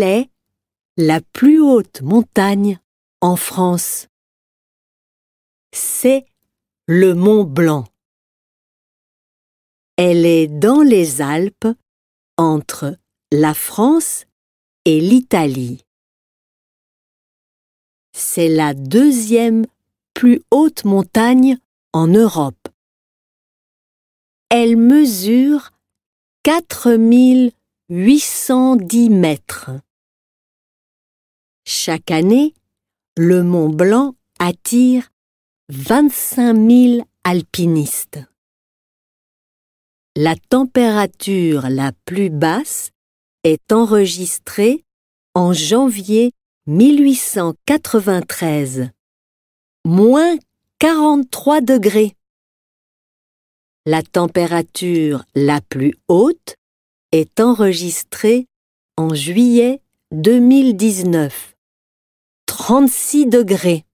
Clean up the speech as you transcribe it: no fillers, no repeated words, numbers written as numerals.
Quelle est la plus haute montagne en France? C'est le Mont Blanc. Elle est dans les Alpes, entre la France et l'Italie. C'est la deuxième plus haute montagne en Europe. Elle mesure 4810 mètres. Chaque année, le Mont Blanc attire 25 000 alpinistes. La température la plus basse est enregistrée en janvier 1893, moins 43 degrés. La température la plus haute est enregistrée en juillet 2019, 36 degrés.